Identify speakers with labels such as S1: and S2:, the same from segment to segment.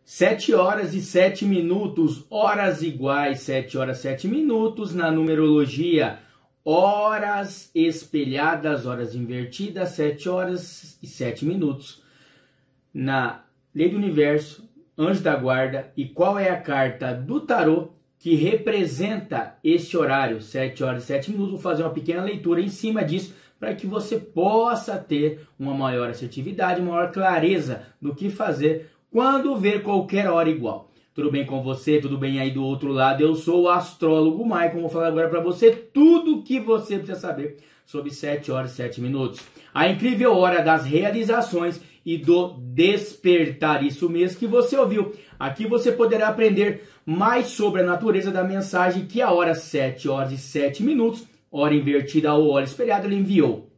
S1: 7 horas e 7 minutos, horas iguais, 7 horas e 7 minutos na numerologia. Horas espelhadas, horas invertidas, 7 horas e 7 minutos. Na lei do universo, anjo da guarda, e qual é a carta do tarô que representa este horário, 7 horas e 7 minutos. Vou fazer uma pequena leitura em cima disso para que você possa ter uma maior assertividade, uma maior clareza do que fazer quando ver qualquer hora igual. Tudo bem com você? Tudo bem aí do outro lado? Eu sou o astrólogo Maicon. Vou falar agora para você tudo o que você precisa saber sobre 7 horas e 7 minutos. A incrível hora das realizações e do despertar. Isso mesmo que você ouviu. Aqui você poderá aprender mais sobre a natureza da mensagem que a hora 7 horas e 7 minutos, hora invertida ou hora espelhada, ele enviou.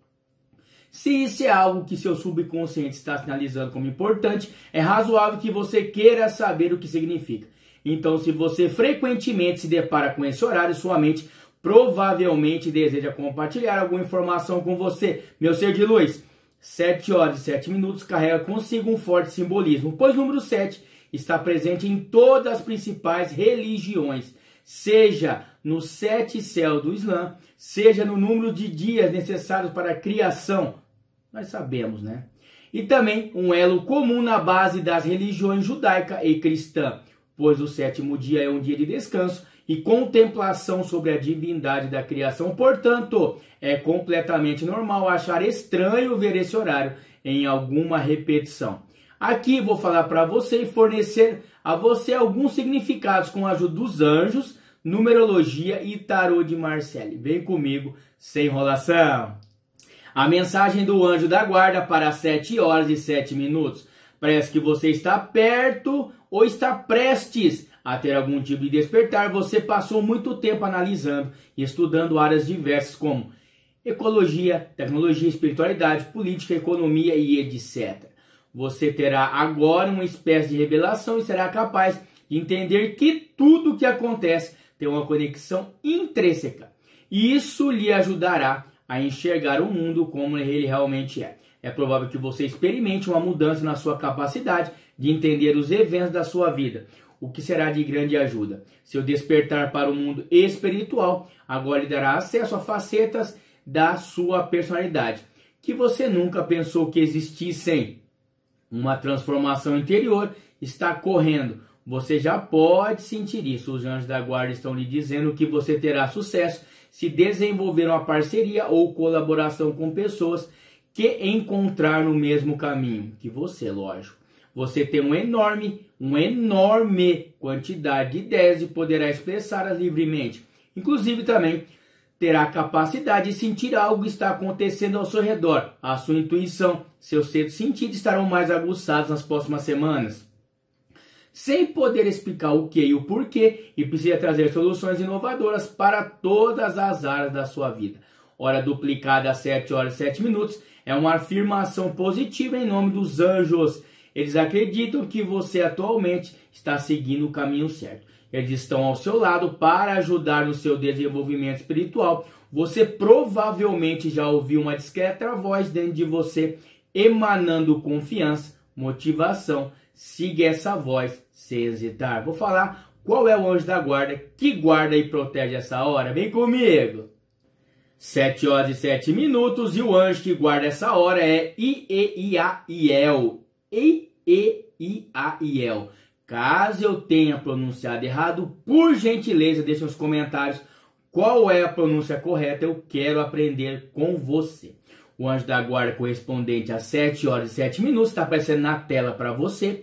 S1: Se isso é algo que seu subconsciente está sinalizando como importante, é razoável que você queira saber o que significa. Então, se você frequentemente se depara com esse horário, sua mente provavelmente deseja compartilhar alguma informação com você. Meu ser de luz, 7 horas e 7 minutos carrega consigo um forte simbolismo, pois o número 7 está presente em todas as principais religiões, seja no 7 céu do Islã, seja no número de dias necessários para a criação, nós sabemos, né? E também um elo comum na base das religiões judaica e cristã, pois o 7º dia é um dia de descanso e contemplação sobre a divindade da criação. Portanto, é completamente normal achar estranho ver esse horário em alguma repetição. Aqui vou falar para você e fornecer a você alguns significados com a ajuda dos anjos, numerologia e tarô de Marcelle. Vem comigo, sem enrolação. A mensagem do anjo da guarda para 7 horas e 7 minutos. Parece que você está perto ou está prestes a ter algum tipo de despertar. Você passou muito tempo analisando e estudando áreas diversas como ecologia, tecnologia, espiritualidade, política, economia e etc. Você terá agora uma espécie de revelação e será capaz de entender que tudo o que acontece tem uma conexão intrínseca. E isso lhe ajudará a enxergar o mundo como ele realmente é. É provável que você experimente uma mudança na sua capacidade de entender os eventos da sua vida, o que será de grande ajuda. Seu despertar para o mundo espiritual agora lhe dará acesso a facetas da sua personalidade que você nunca pensou que existissem. Uma transformação interior está correndo. Você já pode sentir isso. Os anjos da guarda estão lhe dizendo que você terá sucesso se desenvolver uma parceria ou colaboração com pessoas que encontrar no mesmo caminho que você, lógico. Você tem uma enorme quantidade de ideias e poderá expressá-las livremente. Inclusive também terá a capacidade de sentir algo que está acontecendo ao seu redor. A sua intuição, seus sextos sentidos estarão mais aguçados nas próximas semanas. Sem poder explicar o que e o porquê, e precisa trazer soluções inovadoras para todas as áreas da sua vida. Hora duplicada às 7 horas e 7 minutos é uma afirmação positiva em nome dos anjos. Eles acreditam que você atualmente está seguindo o caminho certo. Eles estão ao seu lado para ajudar no seu desenvolvimento espiritual. Você provavelmente já ouviu uma discreta voz dentro de você, emanando confiança, motivação. Siga essa voz sem hesitar. Vou falar qual é o anjo da guarda que guarda e protege essa hora. Vem comigo! 7 horas e 7 minutos e o anjo que guarda essa hora é Ieiaiel. Ieiaiel. Caso eu tenha pronunciado errado, por gentileza, deixe nos comentários qual é a pronúncia correta. Eu quero aprender com você. O anjo da guarda correspondente a 7 horas e 7 minutos está aparecendo na tela para você.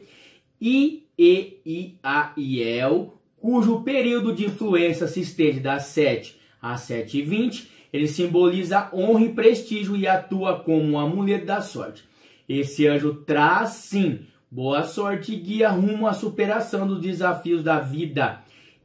S1: Ieiaiel, cujo período de influência se estende das 7 às 7h20. Ele simboliza honra e prestígio e atua como um amuleto da sorte. Esse anjo traz, sim, boa sorte e guia rumo à superação dos desafios da vida.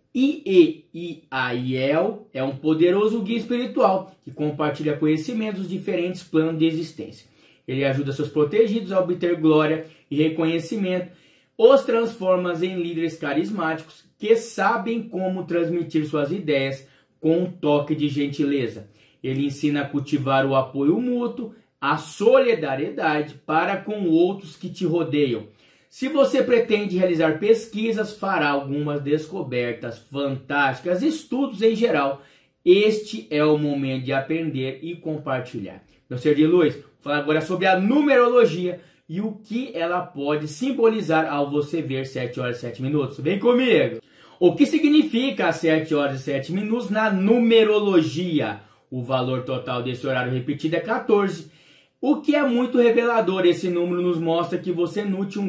S1: Ieiaiel é um poderoso guia espiritual que compartilha conhecimentos dos diferentes planos de existência. Ele ajuda seus protegidos a obter glória e reconhecimento, os transforma em líderes carismáticos que sabem como transmitir suas ideias com um toque de gentileza. Ele ensina a cultivar o apoio mútuo, a solidariedade para com outros que te rodeiam. Se você pretende realizar pesquisas, fará algumas descobertas fantásticas, estudos em geral. Este é o momento de aprender e compartilhar. Meu ser de luz, vou falar agora sobre a numerologia e o que ela pode simbolizar ao você ver 7 horas e 7 minutos. Vem comigo! O que significa as 7 horas e 7 minutos na numerologia? O valor total desse horário repetido é 14. O que é muito revelador, esse número nos mostra que você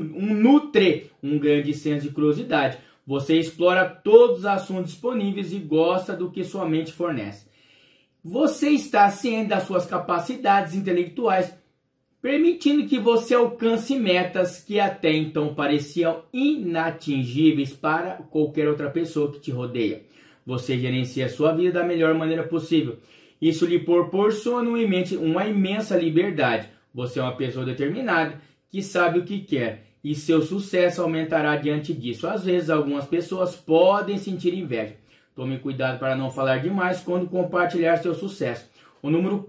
S1: nutre um grande senso de curiosidade. Você explora todos os assuntos disponíveis e gosta do que sua mente fornece. Você está ciente das suas capacidades intelectuais, permitindo que você alcance metas que até então pareciam inatingíveis para qualquer outra pessoa que te rodeia. Você gerencia a sua vida da melhor maneira possível. Isso lhe proporciona uma imensa liberdade. Você é uma pessoa determinada, que sabe o que quer, e seu sucesso aumentará diante disso. Às vezes, algumas pessoas podem sentir inveja. Tome cuidado para não falar demais quando compartilhar seu sucesso. O número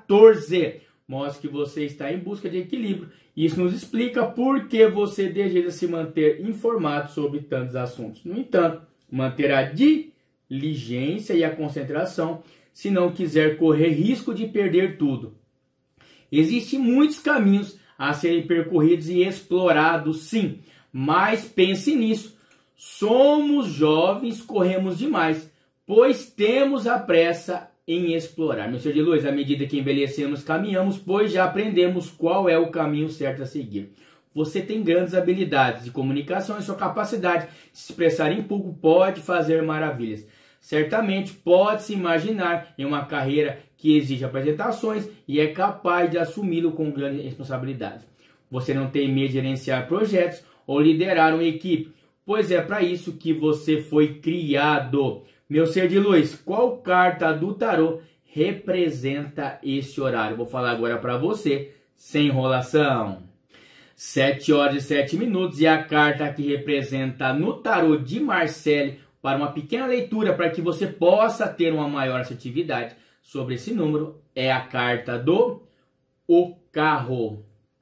S1: 14 mostra que você está em busca de equilíbrio. Isso nos explica por que você deseja se manter informado sobre tantos assuntos. No entanto, manter a diligência e a concentração se não quiser correr risco de perder tudo. Existem muitos caminhos a serem percorridos e explorados, sim, mas pense nisso. Somos jovens, corremos demais, pois temos a pressa em explorar. Meu ser de luz, à medida que envelhecemos, caminhamos, pois já aprendemos qual é o caminho certo a seguir. Você tem grandes habilidades de comunicação e sua capacidade de se expressar em público pode fazer maravilhas. Certamente pode se imaginar em uma carreira que exige apresentações e é capaz de assumi-lo com grande responsabilidade. Você não tem medo de gerenciar projetos ou liderar uma equipe, pois é para isso que você foi criado. Meu ser de luz, qual carta do tarô representa esse horário? Vou falar agora para você, sem enrolação. 7 horas e 7 minutos e a carta que representa no tarô de Marcele para uma pequena leitura para que você possa ter uma maior assertividade sobre esse número é a carta do O Carro.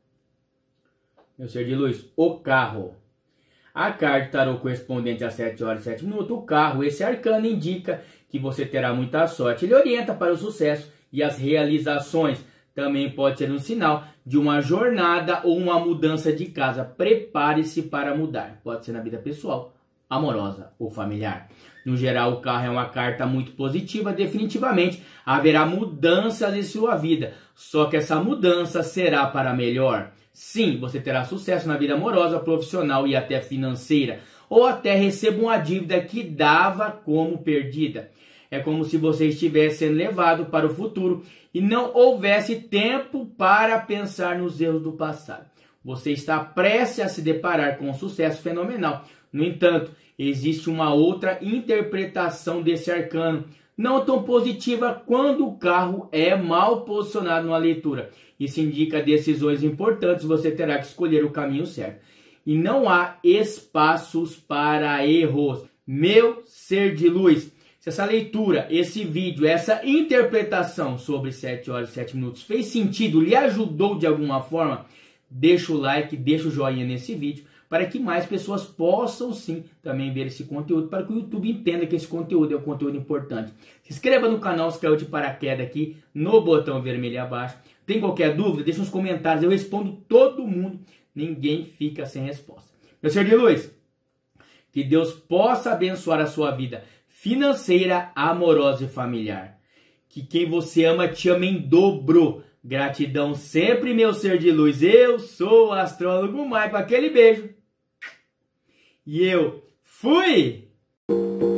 S1: Meu ser de luz, O Carro. A carta tarô correspondente a 7 horas e 7 minutos, o carro, esse arcano indica que você terá muita sorte. Ele orienta para o sucesso e as realizações. Também pode ser um sinal de uma jornada ou uma mudança de casa. Prepare-se para mudar. Pode ser na vida pessoal, amorosa ou familiar. No geral, o carro é uma carta muito positiva. Definitivamente haverá mudanças em sua vida. Só que essa mudança será para melhor. Sim, você terá sucesso na vida amorosa, profissional e até financeira. Ou até receba uma dívida que dava como perdida. É como se você estivesse sendo levado para o futuro e não houvesse tempo para pensar nos erros do passado. Você está prestes a se deparar com um sucesso fenomenal. No entanto, existe uma outra interpretação desse arcano, não tão positiva quando o carro é mal posicionado na leitura. Isso indica decisões importantes, você terá que escolher o caminho certo. E não há espaços para erros. Meu ser de luz, se essa leitura, esse vídeo, essa interpretação sobre 7 horas e 7 minutos fez sentido, lhe ajudou de alguma forma, deixa o like, deixa o joinha nesse vídeo, para que mais pessoas possam sim também ver esse conteúdo, para que o YouTube entenda que esse conteúdo é um conteúdo importante. Se inscreva no canal, se caiu de paraquedas aqui no botão vermelho abaixo. Tem qualquer dúvida? Deixa nos comentários, eu respondo todo mundo, ninguém fica sem resposta. Meu ser de luz, que Deus possa abençoar a sua vida financeira, amorosa e familiar. Que quem você ama te ama em dobro. Gratidão sempre, meu ser de luz. Eu sou o astrólogo Maico. Aquele beijo. E eu fui!